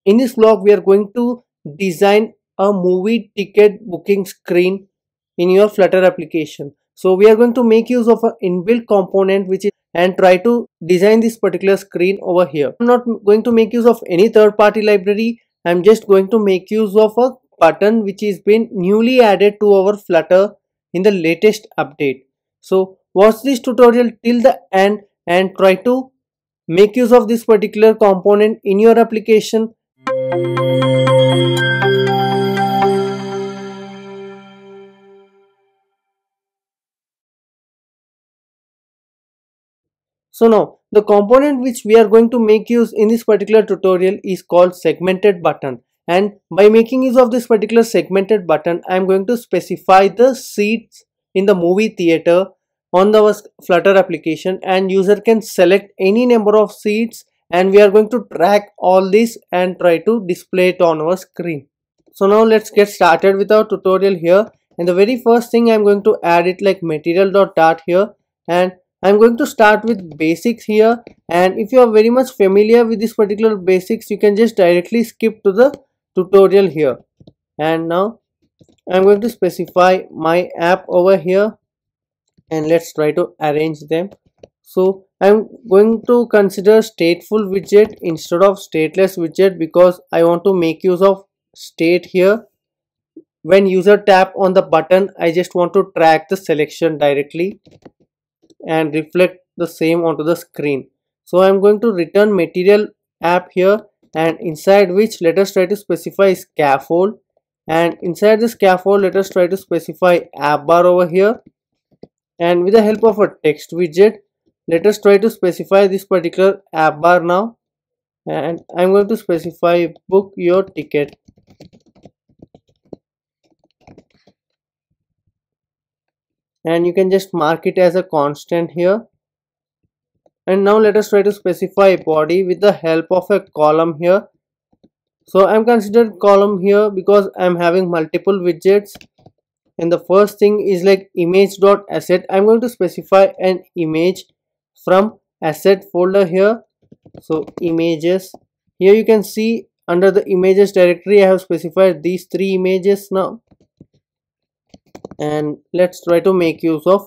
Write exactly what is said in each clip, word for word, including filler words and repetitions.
in this vlog we are going to design a movie ticket booking screen in your Flutter application. So we are going to make use of an inbuilt component which is and try to design this particular screen over here. I'm not going to make use of any third-party library. I'm just going to make use of a button which is been newly added to our Flutter in the latest update. So watch this tutorial till the end and try to make use of this particular component in your application. So now the component which we are going to make use in this particular tutorial is called segmented button, and by making use of this particular segmented button I am going to specify the seats in the movie theater on the Flutter application, and user can select any number of seats and we are going to track all this and try to display it on our screen. So now let's get started with our tutorial here, and the very first thing I'm going to add it like material.dart here, and I'm going to start with basics here, and if you are very much familiar with this particular basics you can just directly skip to the tutorial here. And now I'm going to specify my app over here and let's try to arrange them. So I'm going to consider stateful widget instead of stateless widget because I want to make use of state here. When user tap on the button I just want to track the selection directly and reflect the same onto the screen. So I'm going to return material app here, and inside which let us try to specify scaffold, and inside the scaffold let us try to specify app bar over here, and with the help of a text widget let us try to specify this particular app bar now, and I'm going to specify book your ticket. And you can just mark it as a constant here. And now let us try to specify body with the help of a column here. So I'm considered column here because I'm having multiple widgets, and the first thing is like image.asset. I'm going to specify an image from asset folder here. So images, here you can see under the images directory I have specified these three images now. And let's try to make use of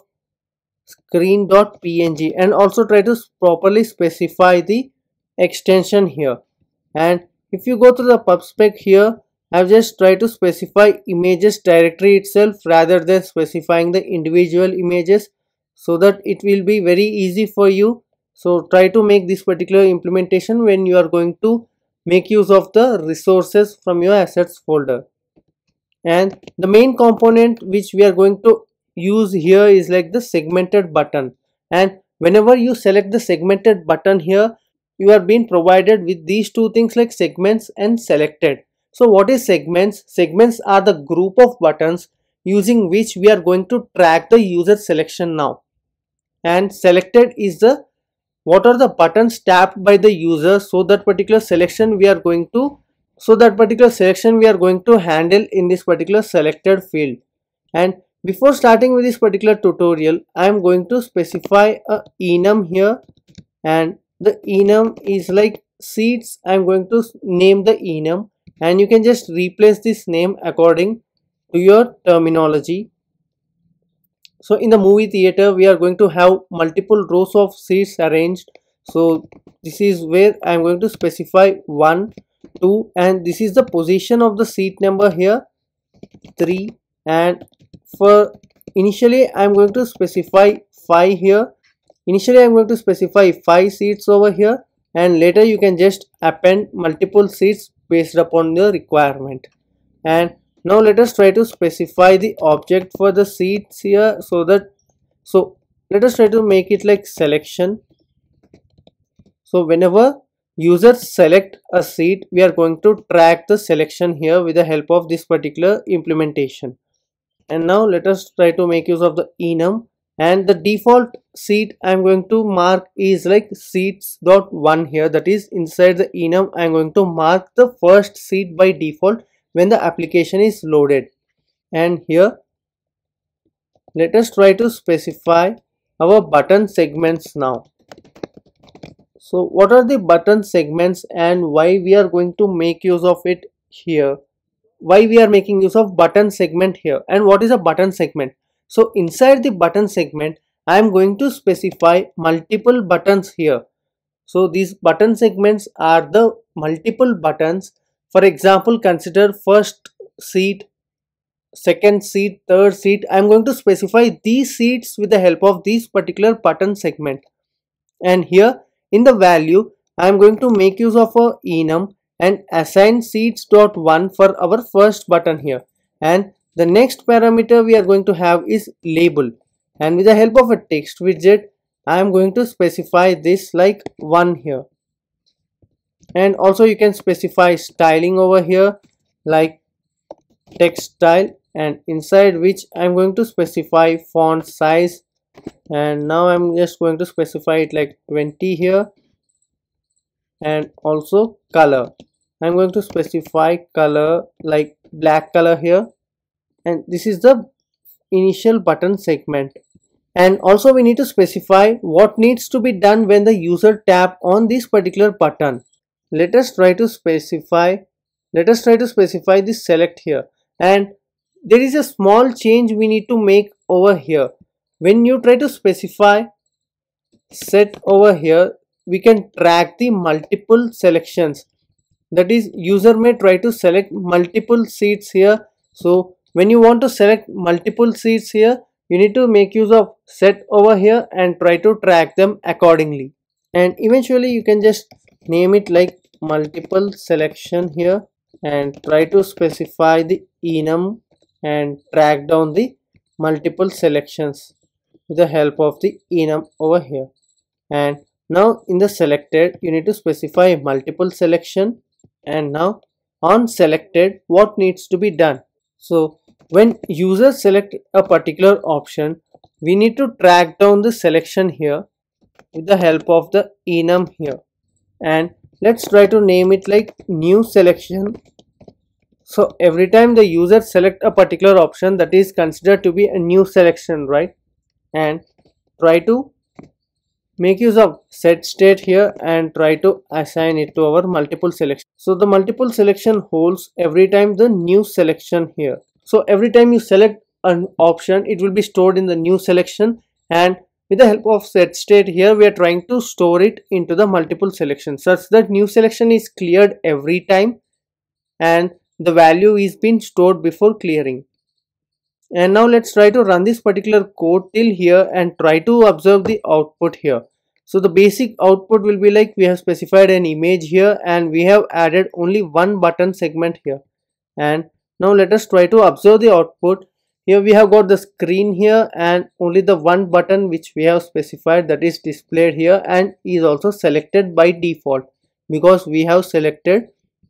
screen.png and also try to properly specify the extension here. And if you go to the pubspec here, I've just tried to specify images directory itself rather than specifying the individual images, so that it will be very easy for you. So try to make this particular implementation when you are going to make use of the resources from your assets folder. And the main component which we are going to use here is like the segmented button, and whenever you select the segmented button here you are being provided with these two things like segments and selected. So what is segments? Segments are the group of buttons using which we are going to track the user selection now, and selected is the what are the buttons tapped by the user, so that particular selection we are going to so that particular selection we are going to handle in this particular selected field. And before starting with this particular tutorial I am going to specify a enum here, and the enum is like seats. I am going to name the enum, and you can just replace this name according to your terminology. So in the movie theater we are going to have multiple rows of seats arranged, so this is where I am going to specify one, two, and this is the position of the seat number here, three, and for initially I am going to specify five here. Initially I am going to specify five seats over here, and later you can just append multiple seats based upon the requirement. And now let us try to specify the object for the seats here, so that so let us try to make it like selection. So whenever users select a seat we are going to track the selection here with the help of this particular implementation. And now let us try to make use of the enum, and the default seat I am going to mark is like seats dot one here, that is inside the enum I am going to mark the first seat by default when the application is loaded. And here let us try to specify our button segments now. So what are the button segments and why we are going to make use of it here? Why we are making use of button segment here, and what is a button segment? So inside the button segment, I am going to specify multiple buttons here. So these button segments are the multiple buttons. For example, consider first seat, second seat, third seat. I am going to specify these seats with the help of this particular button segment. And here in the value, I am going to make use of a enum and assign seats dot one for our first button here. And the next parameter we are going to have is label. And with the help of a text widget, I am going to specify this like one here. And also you can specify styling over here like text style, and inside which I'm going to specify font size, and now I'm just going to specify it like twenty here. And also color, I'm going to specify color like black color here. And this is the initial button segment. And also we need to specify what needs to be done when the user tap on this particular button. Let us try to specify let us try to specify this select here. And there is a small change we need to make over here. When you try to specify set over here, we can track the multiple selections. That is, user may try to select multiple seats here. So when you want to select multiple seats here, you need to make use of set over here and try to track them accordingly. And eventually you can just name it like multiple selection here and try to specify the enum and track down the multiple selections with the help of the enum over here. And now in the selected, you need to specify multiple selection. And now on selected, what needs to be done? So when users select a particular option, we need to track down the selection here with the help of the enum here. And let's try to name it like new selection. So every time the user select a particular option, that is considered to be a new selection, right? And try to make use of set state here and try to assign it to our multiple selection. So the multiple selection holds every time the new selection here. So every time you select an option, it will be stored in the new selection, and with the help of set state here, we are trying to store it into the multiple selection such that new selection is cleared every time and the value is been stored before clearing. And now let's try to run this particular code till here and try to observe the output here. So the basic output will be like we have specified an image here and we have added only one button segment here. And now let us try to observe the output. Here we have got the screen here and only the one button which we have specified, that is displayed here and is also selected by default because we have selected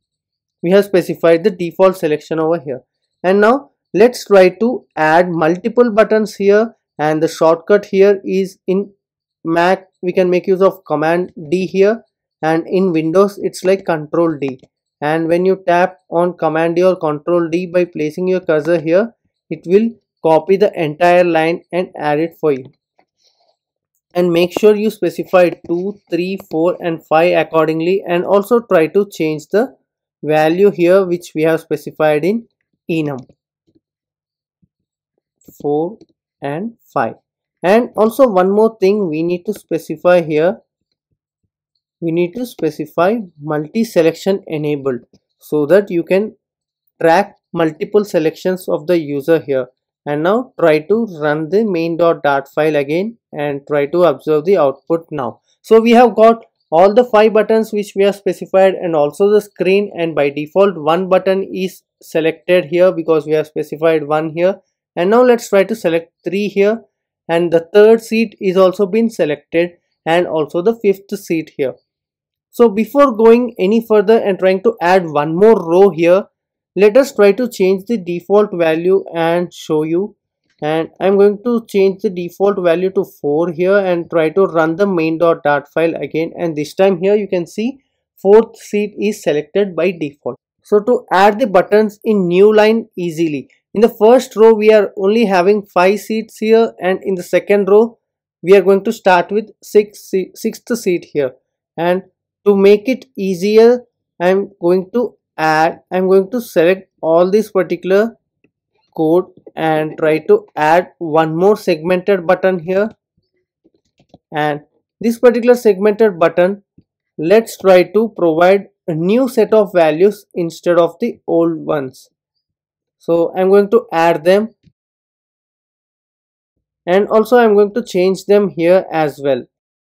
we have specified the default selection over here. And now let's try to add multiple buttons here, and the shortcut here is in Mac we can make use of Command D here, and in Windows it's like Control D. And when you tap on Command D or Control D by placing your cursor here, it will copy the entire line and add it for you. And make sure you specify two, three, four and five accordingly, and also try to change the value here which we have specified in enum four and five. And also one more thing we need to specify here, we need to specify multi-selection enabled so that you can track multiple selections of the user here. And now try to run the main.dart file again and try to observe the output now. So we have got all the five buttons which we have specified and also the screen, and by default one button is selected here because we have specified one here. And now let's try to select three here, and the third seat is also been selected and also the fifth seat here. So before going any further and trying to add one more row here, let us try to change the default value and show you. And I'm going to change the default value to four here and try to run the main.dart file again, and this time here you can see fourth seat is selected by default. So to add the buttons in new line easily, in the first row we are only having five seats here, and in the second row we are going to start with six sixth seat here. And to make it easier, I'm going to add I'm going to select all this particular code and try to add one more segmented button here. And this particular segmented button, let's try to provide a new set of values instead of the old ones. So I'm going to add them, and also I'm going to change them here as well.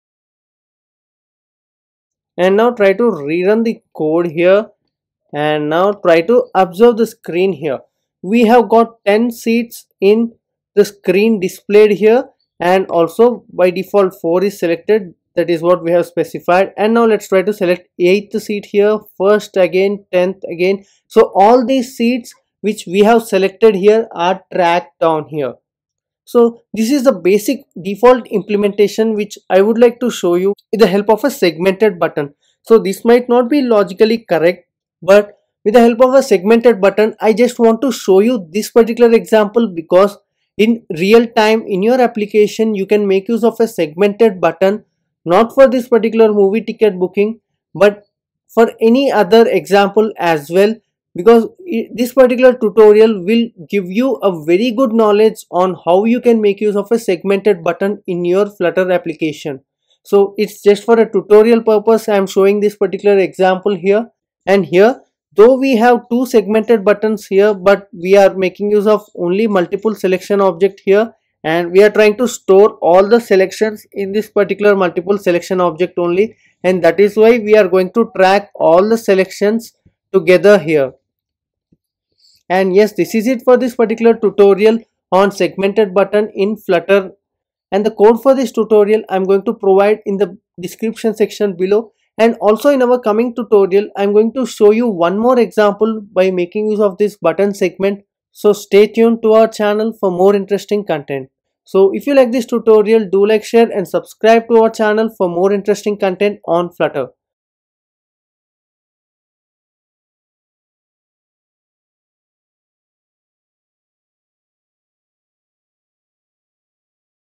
And now try to rerun the code here, and now try to observe the screen here. We have got ten seats in the screen displayed here, and also by default four is selected. That is what we have specified. And now let's try to select eighth seat here, first again, tenth again. So all these seats which we have selected here are tracked down here. So this is the basic default implementation which I would like to show you with the help of a segmented button. So this might not be logically correct, but with the help of a segmented button, I just want to show you this particular example, because in real time in your application you can make use of a segmented button, not for this particular movie ticket booking but for any other example as well, because this particular tutorial will give you a very good knowledge on how you can make use of a segmented button in your Flutter application. So it's just for a tutorial purpose I am showing this particular example here. And here, though we have two segmented buttons here, but we are making use of only multiple selection object here, and we are trying to store all the selections in this particular multiple selection object only, and that is why we are going to track all the selections together here. And yes, this is it for this particular tutorial on segmented button in Flutter. And the code for this tutorial I'm going to provide in the description section below. And also in our coming tutorial, I'm going to show you one more example by making use of this button segment. So stay tuned to our channel for more interesting content. So if you like this tutorial, do like, share and subscribe to our channel for more interesting content on Flutter.